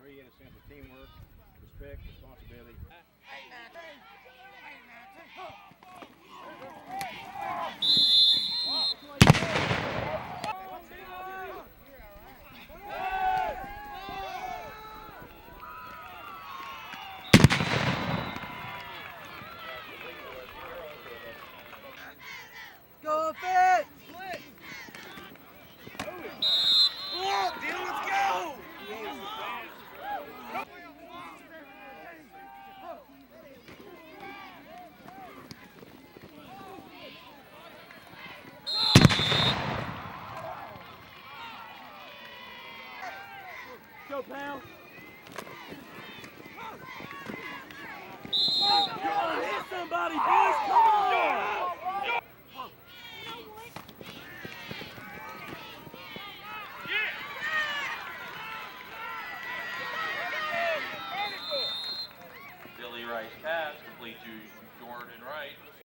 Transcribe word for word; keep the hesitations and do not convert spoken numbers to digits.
Three, in a sense of teamwork, respect, responsibility. Go Fitz! Go on, Deal, let's go! Go, pal! Go, hit somebody, boys! Come on! Billy Rice pass complete to Jordan Wright.